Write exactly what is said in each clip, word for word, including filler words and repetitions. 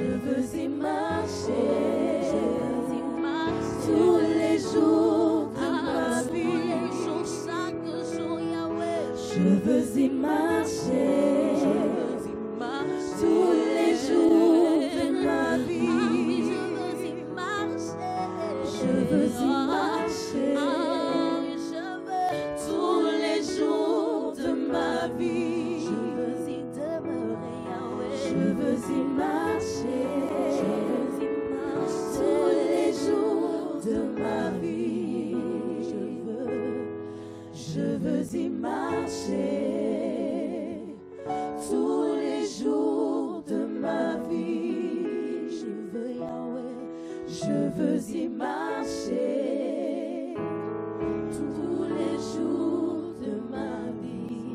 Je veux y marcher tous les jours de ma vie. Je veux y marcher tous les jours de ma vie. Je veux y marcher tous les jours de ma vie. Je veux y demeurer, Yahweh. Je veux y marcher tous les jours de ma vie. Je veux, je veux y marcher tous les jours de ma vie. Je veux, Yahweh, je veux y marcher tous les jours de ma vie.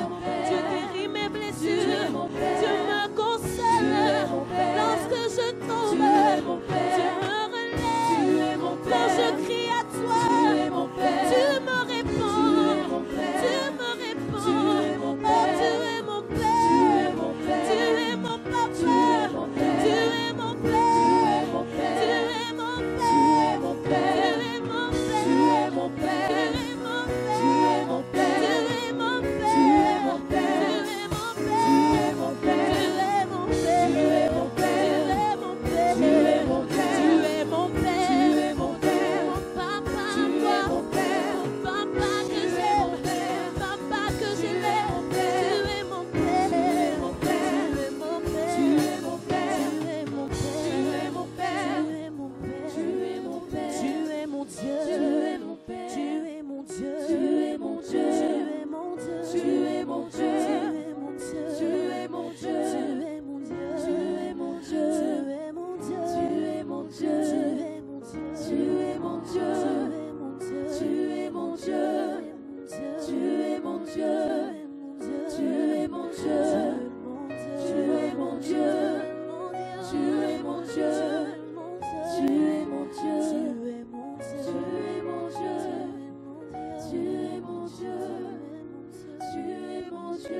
mon Dieu, tu es mon Dieu, tu es mon Dieu, tu es mon Dieu, tu es mon Dieu, tu es mon Dieu, tu es mon Dieu, tu es mon Dieu, tu es mon Dieu, tu es mon Dieu, tu es mon Dieu, tu es mon Dieu, tu es mon Dieu, tu es mon Dieu, tu es mon Dieu, tu es mon Dieu, tu es mon Dieu, tu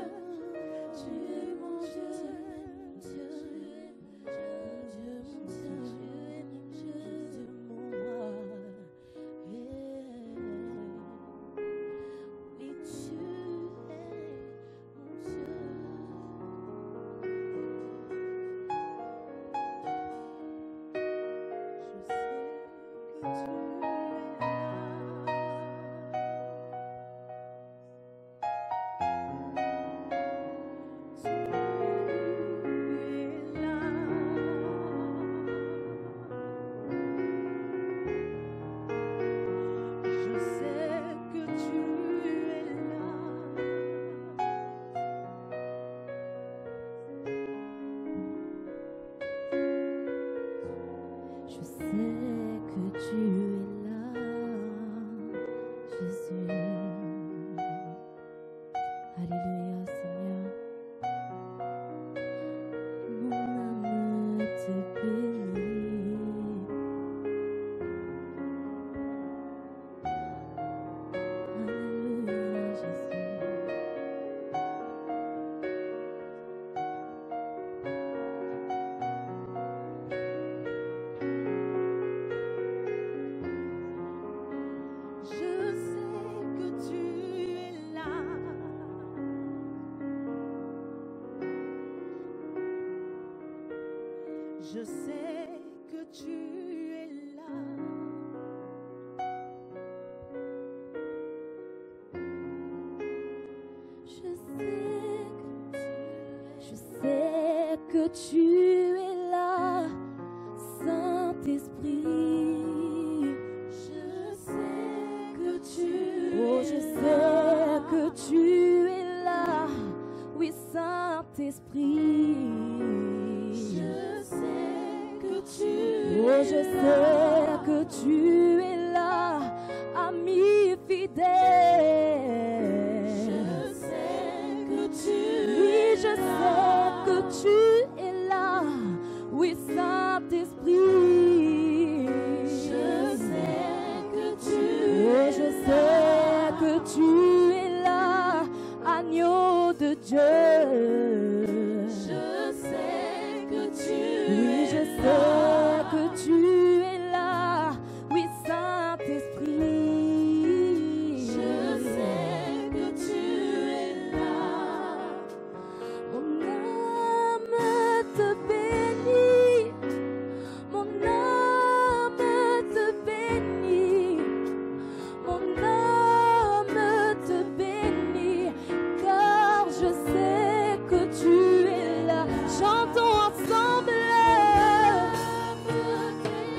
es mon Je sais que tu es là. Je sais que, je sais que tu es là, Saint-Esprit. Je sais que tu oh, je sais que tu es là, oui, Saint-Esprit. Oh, je sais que tu es là, ami fidèle. Je sais que tu oui, je sais que tu es là, oui, Saint-Esprit. Je sais que tu oh, je sais que tu es là, agneau de Dieu. Je sais que tu oui, je sais que tu es là, oui, Saint-Esprit. Je sais que tu es là. Mon âme te bénit, mon âme te bénit, mon âme te bénit, car je sais que tu es là. Chantons ensemble.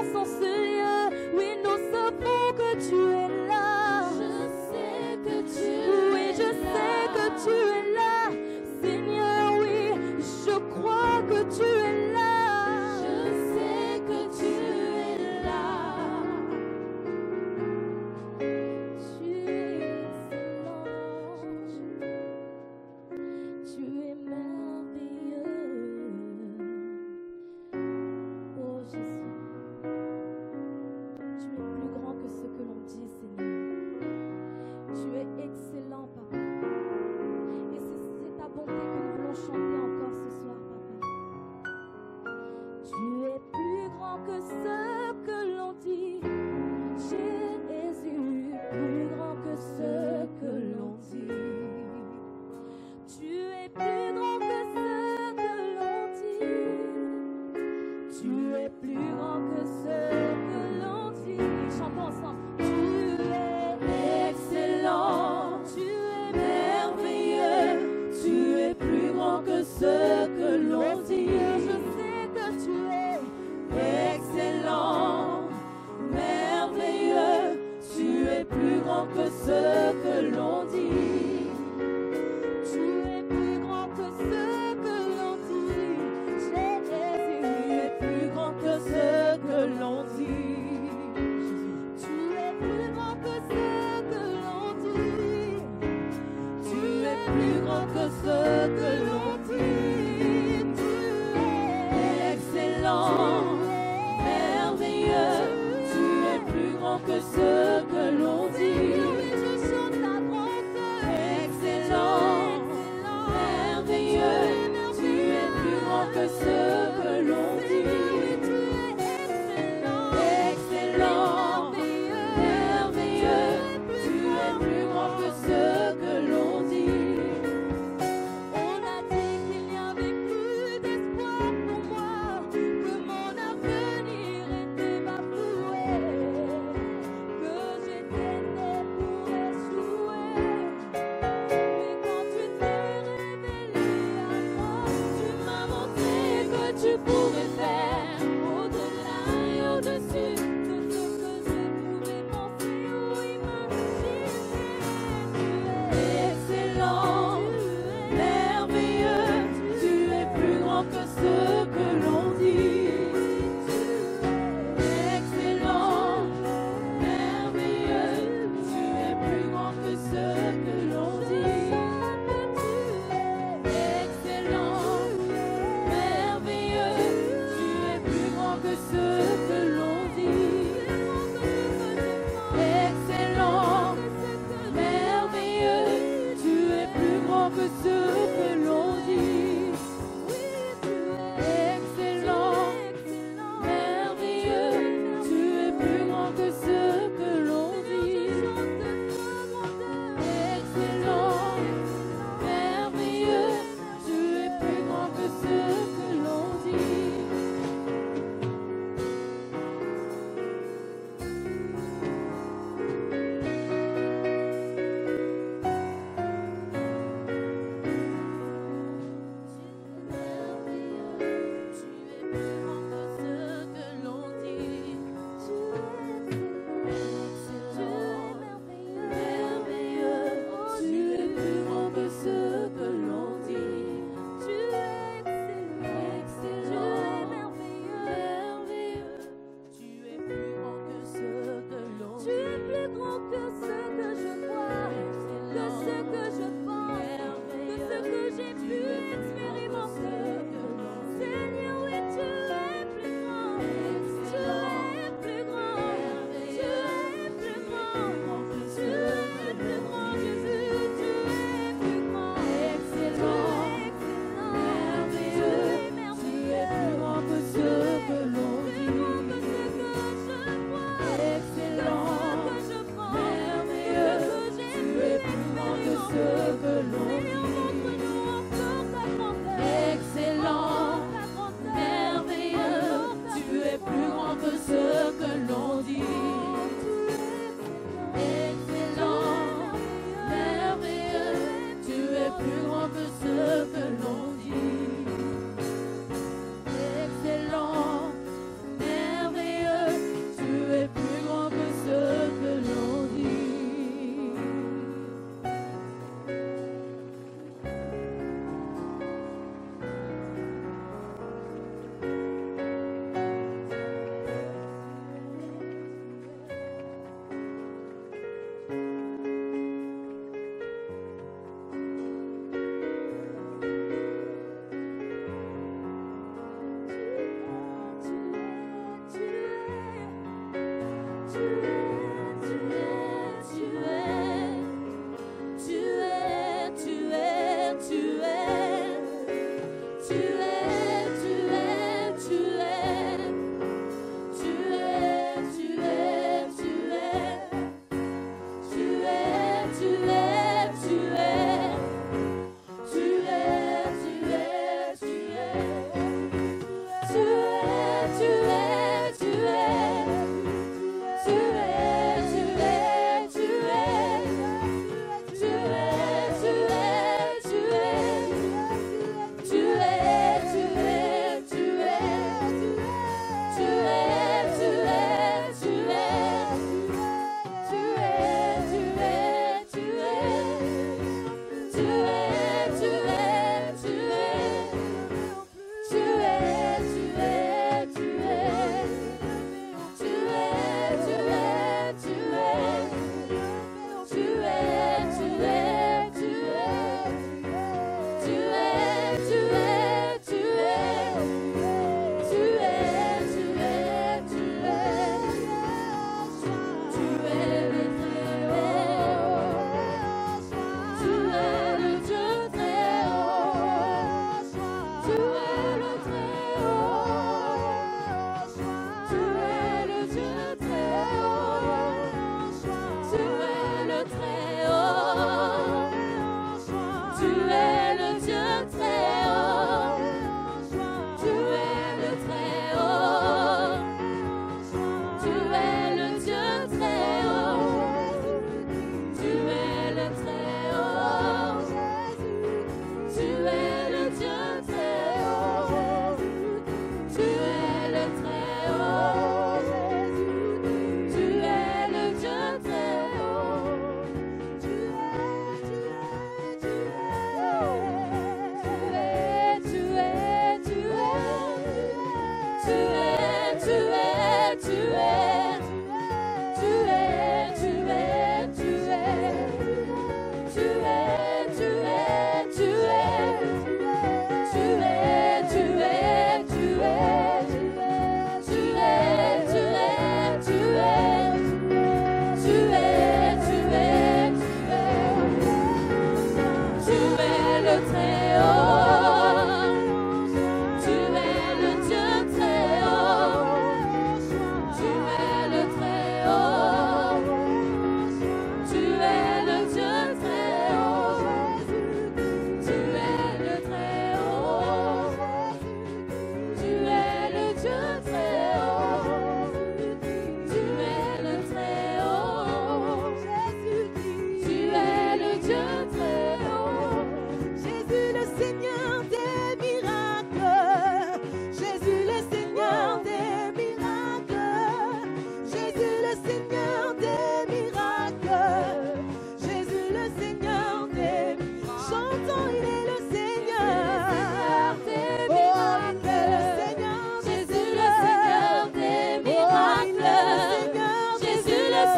présence en ce lieu. Oui, nous savons que tu es là. Je sais que tu es là. Oui, je sais que tu es là. Seigneur, oui, je crois que tu es là. Je sais que tu es là. Tu es excellent. Tu es merveilleux. Oh Jésus, tu es plus grand que ce que l'on dit, Seigneur. Tu es excellent, Papa. Et c'est ta bonté que nous voulons chanter encore ce soir, Papa. Tu es plus grand que ce que l'on dit, Jésus, plus grand que ce que l'on dit. Tu es plus grand que ce que l'on dit. Tu es plus grand que ce que l'on dit. Chantons ensemble. Tu es excellent. Tu es merveilleux. Tu es plus grand que ce que l'on dit. Je sais que tu es excellent, merveilleux. Tu es plus grand que ce que l'on dit. Tu es plus grand que ce que l'on dit. Jésus, tu es plus grand que ce que l'on dit. Tu es plus grand que ce que l'on dit. Tu es plus grand que ce que l'on dit. Tu es excellent, merveilleux. Tu es plus grand que ce que l'on dit. Excellent, merveilleux. Tu es plus grand que ce que l'on dit. Excellent, merveilleux. Tu es plus grand que ce que l'on dit. On a dit qu'il n'y avait plus d'espoir pour moi, que mon avenir était bafoué, que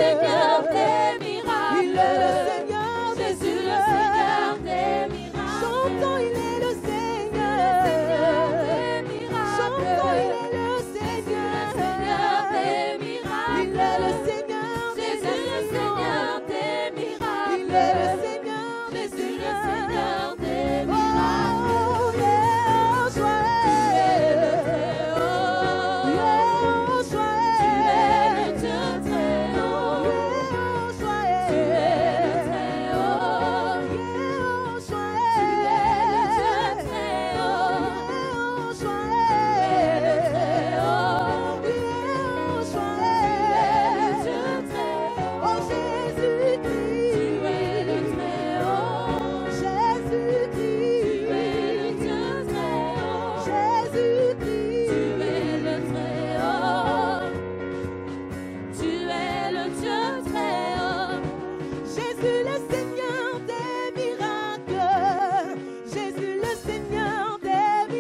Seigneur des miracles. Il est le Seigneur des Jésus, le Seigneur des miracles. Chantons, il est le Seigneur. Seigneur des miracles. Chantons, il est le Seigneur Seigneur. des miracles. Il est le Seigneur des Jésus, le Seigneur des miracles. Il est le Seigneur des Jésus, le Seigneur des Oh, miracles. yeah, Tu es le très haut. yeah, Tu es le Dieu très haut. Tu es le très haut. Tu es le Dieu très haut. Tu es le très haut. Tu es le Dieu très haut. Oh Jésus-Christ, Tu es le très haut. Jésus-Christ, Tu es le Dieu très haut. Jésus-Christ, Tu es le très haut. Tu es le Dieu très haut. Jésus le Seigneur des miracles, Jésus le Seigneur des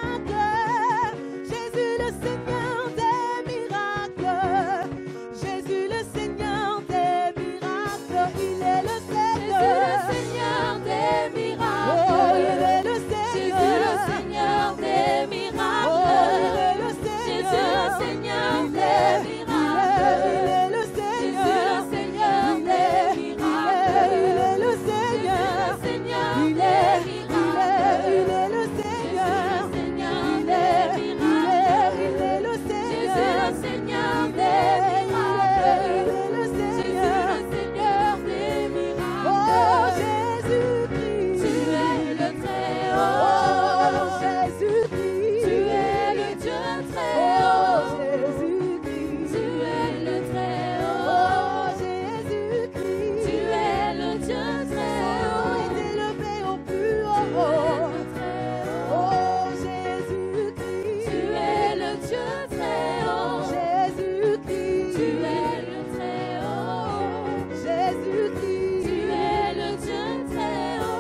miracles, Jésus le Seigneur des miracles, Jésus le Seigneur des miracles, il est le Jésus le Seigneur. Seigneur des miracles. Oh, il est le Jésus Seigneur. le Seigneur des Oh, miracles. il est le Jésus le Seigneur. Seigneur Il des est, il est, miracles. il est le Jésus Seigneur. le Seigneur Il des est, il est, miracles. il est le Jésus Seigneur. le Seigneur Il des est, il est, miracles. il est le Jésus Seigneur. le Seigneur Il des est, il est, miracles. il est le Jésus Seigneur. le Seigneur Il des est, il est, miracles. il est le Jésus Seigneur. le Seigneur des Oh miracles. Jésus-Christ. Tu es le très Oh haut. Jésus-Christ. Tu es le Dieu très Oh haut. Jésus-Christ. Tu es le très Oh haut. Jésus-Christ. Tu es le Dieu très Son nom haut. est élevé au plus Tu es haut. le très haut. Oh Jésus-Christ. Tu es le Dieu très haut. Jésus-Christ. Tu es le très haut. Jésus-Christ. Tu es le Dieu très haut.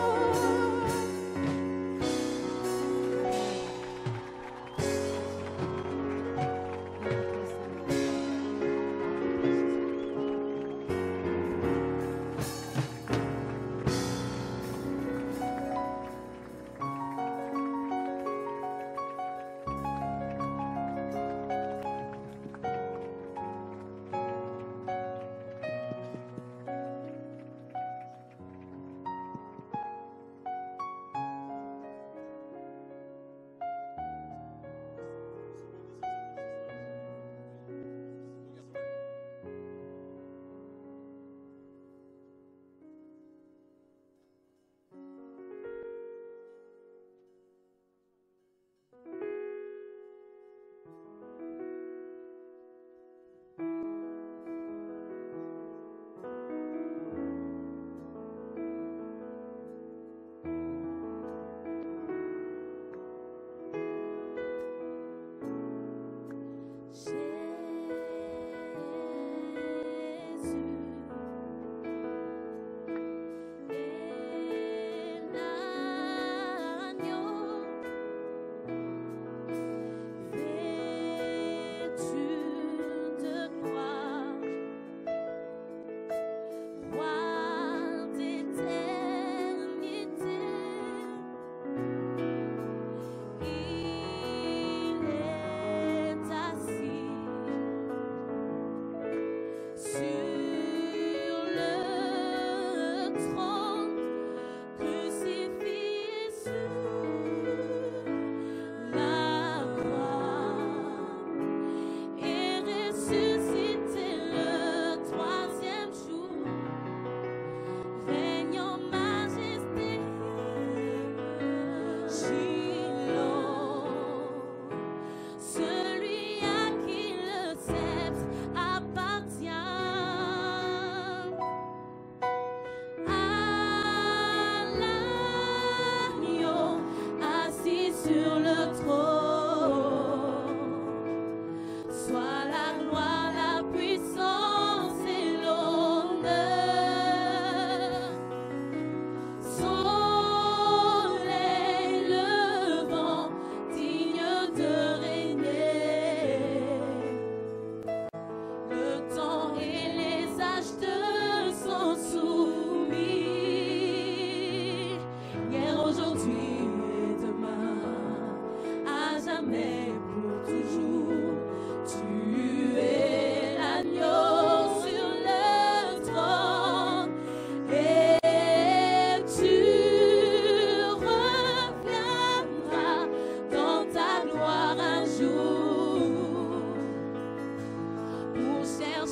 Celui à qui le sceptre appartient.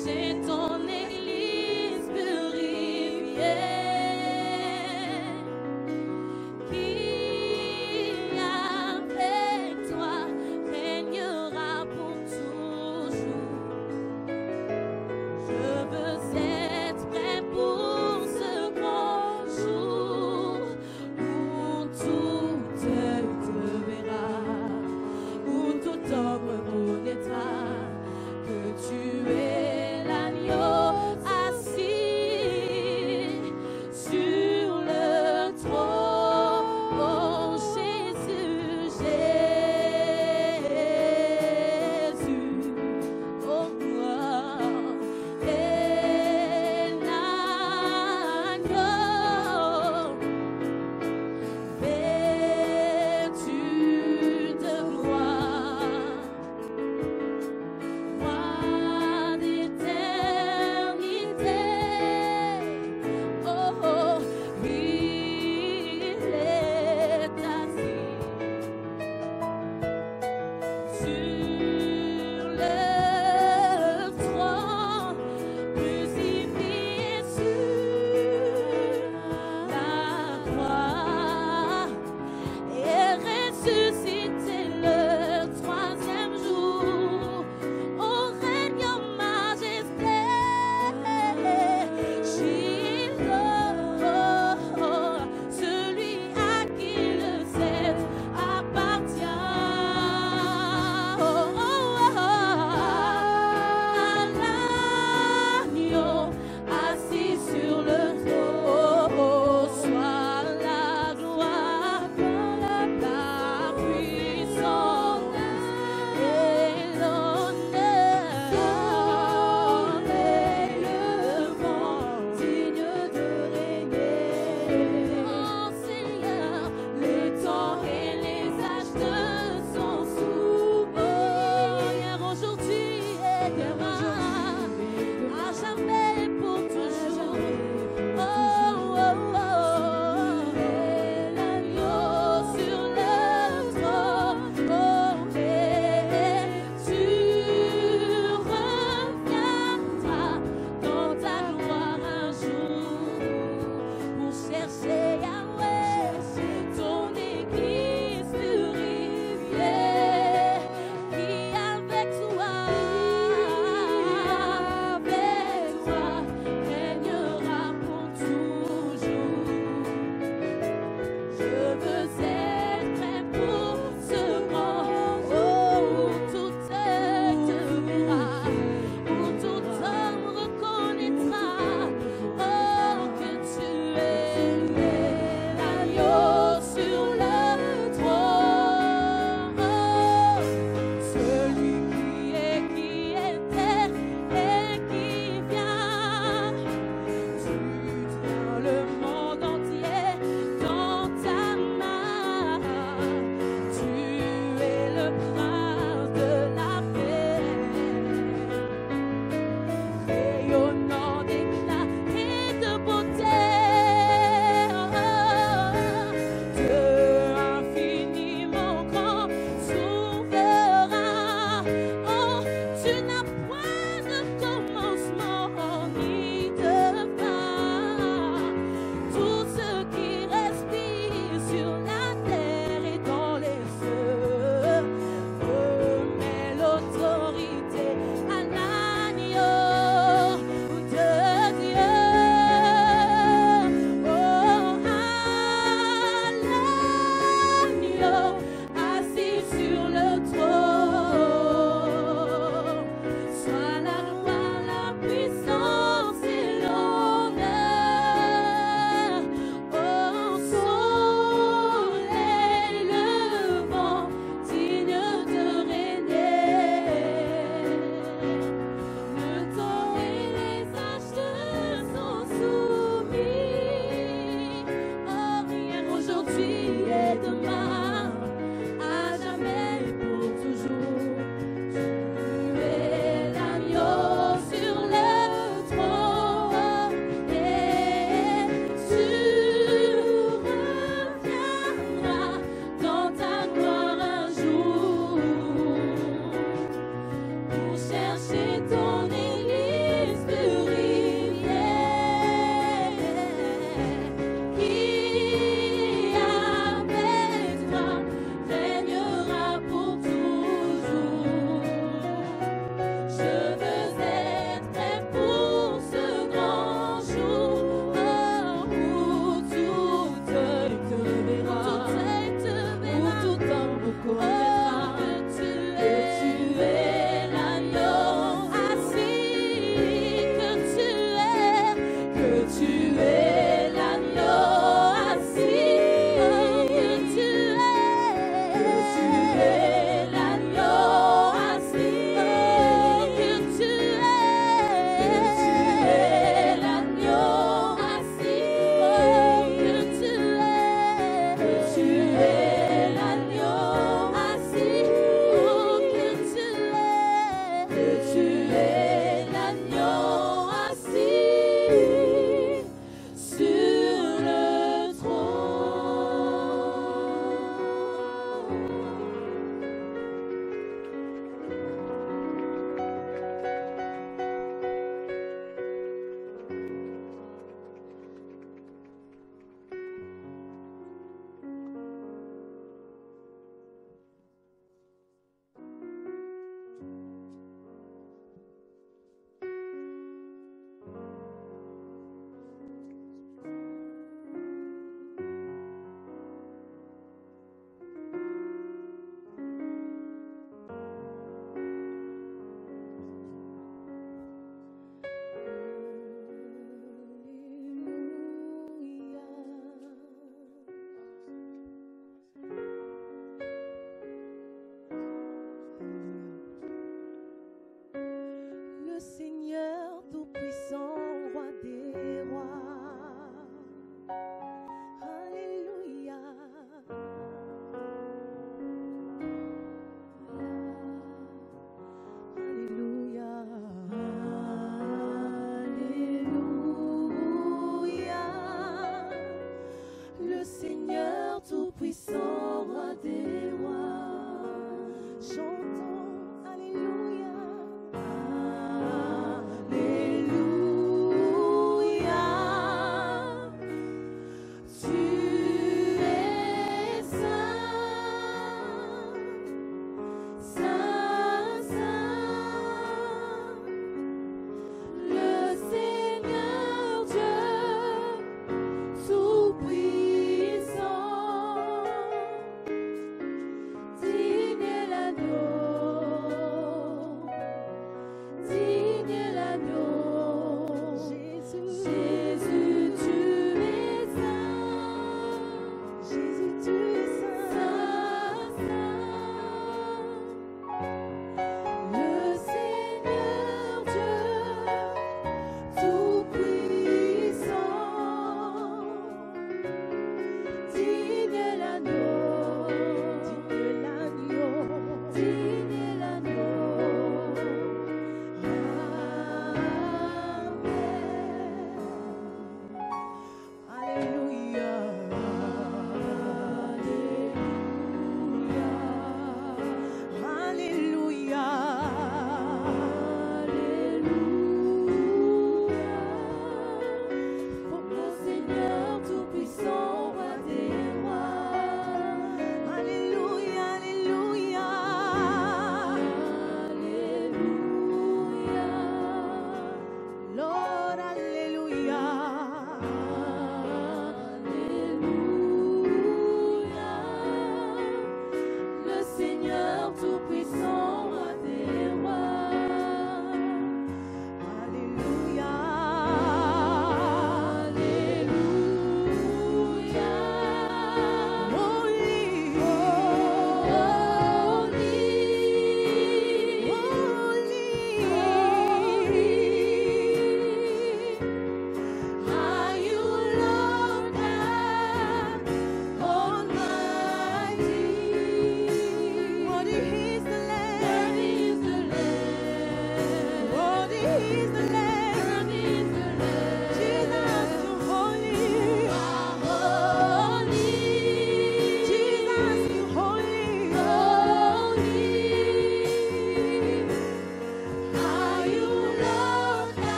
chez ton église purifiée, qui avec toi régnera pour toujours. Je veux être prêt pour ce grand jour où tout œil te verra, où tout homme reconnaîtra que tu es l'agneau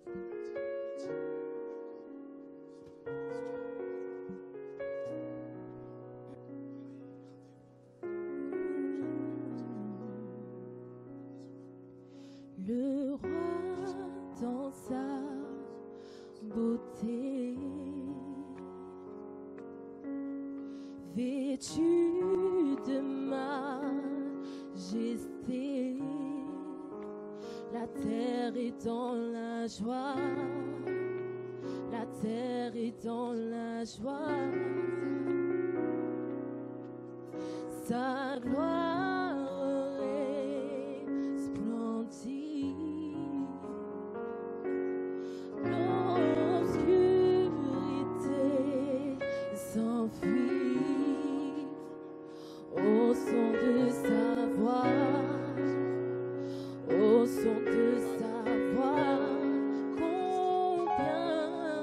Le roi dans sa beauté, vêtu de majesté, la terre est dans la joie, la terre est dans la joie, sa gloire resplendit. L'obscurité s'enfuit au son de sa voix, au son de sa voix. Combien,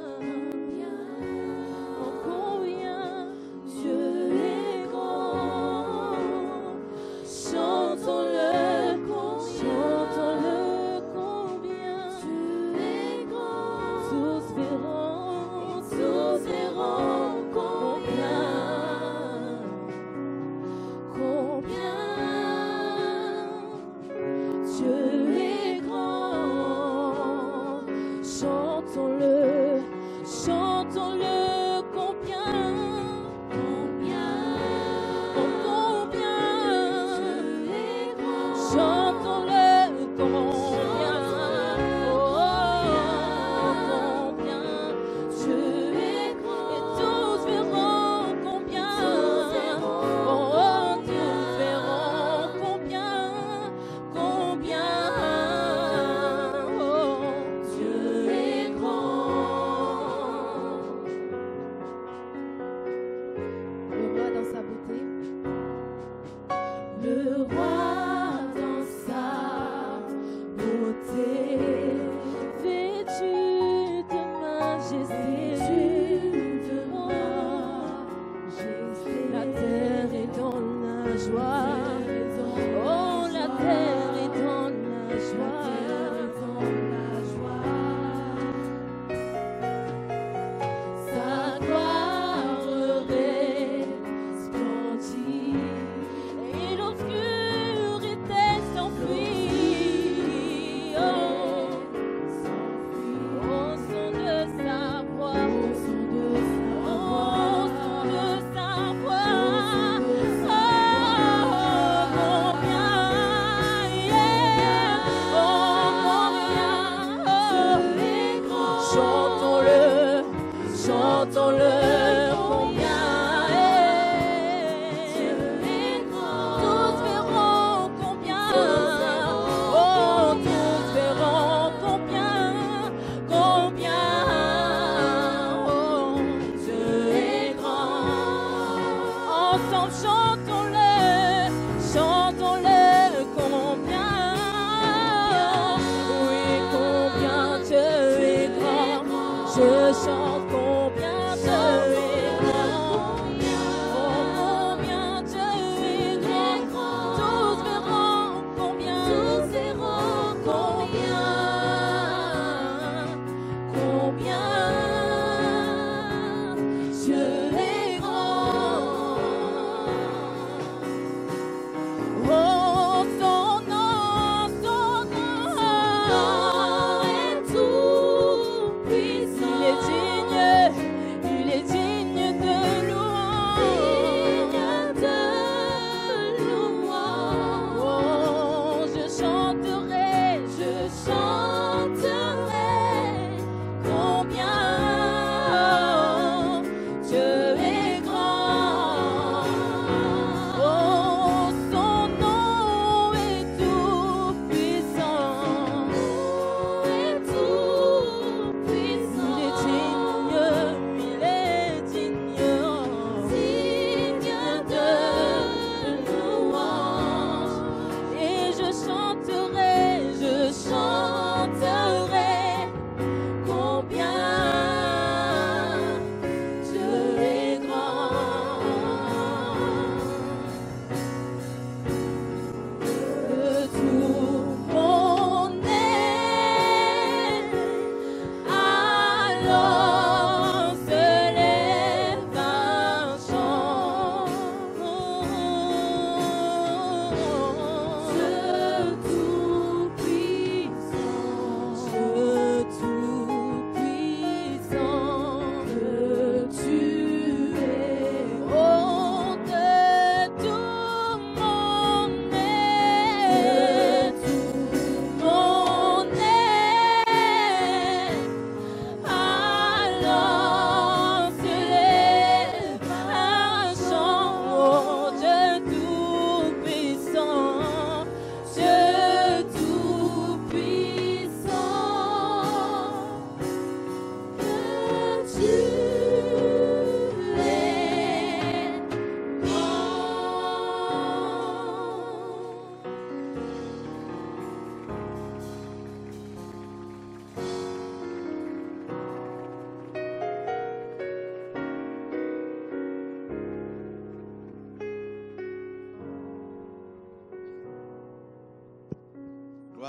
oh combien Dieu est grand. Chantons-le, chantons-le, combien Dieu est grand. Tous verront, tous verront combien, combien Dieu est grand. Chantons-le, chantons-le, combien, combien, oh combien Dieu est grand. Chantons-le, combien, oh combien Dieu est grand. Et tous verront combien, oh tous verront combien, combien, oh Dieu est grand.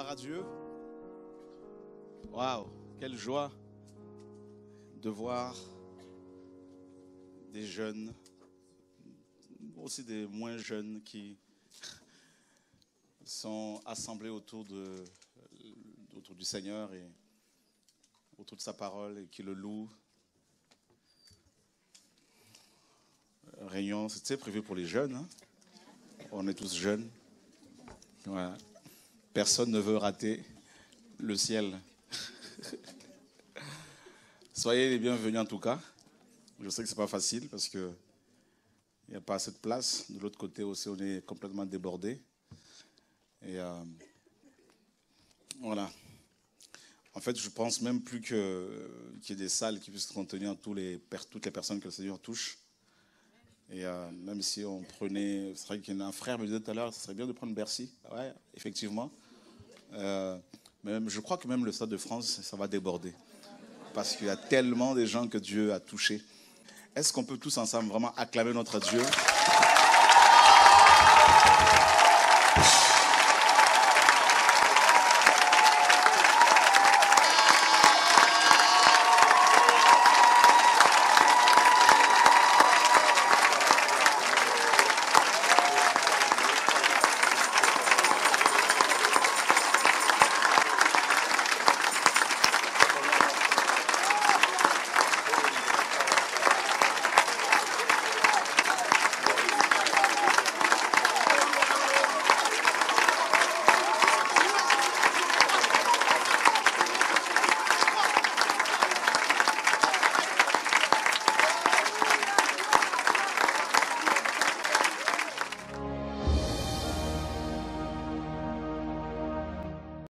Gloire à Dieu. Waouh, quelle joie de voir des jeunes, aussi des moins jeunes qui sont assemblés autour, de, autour du Seigneur et autour de sa parole et qui le louent. Réunion, c'est prévu pour les jeunes. Hein? On est tous jeunes. Voilà. Personne ne veut rater le ciel. Soyez les bienvenus en tout cas. Je sais que c'est pas facile parce que il n'y a pas assez de place. De l'autre côté aussi, on est complètement débordé. Et euh, voilà. En fait, je pense même plus que, qu'il y ait des salles qui puissent contenir tous les, toutes les personnes que le Seigneur touche. Et euh, même si on prenait, c'est vrai qu'il y a un frère me disait tout à l'heure, ce serait bien de prendre Bercy. Ouais, effectivement. Euh, mais même, je crois que même le Stade de France, ça va déborder. Parce qu'il y a tellement de gens que Dieu a touchés. Est-ce qu'on peut tous ensemble vraiment acclamer notre Dieu ?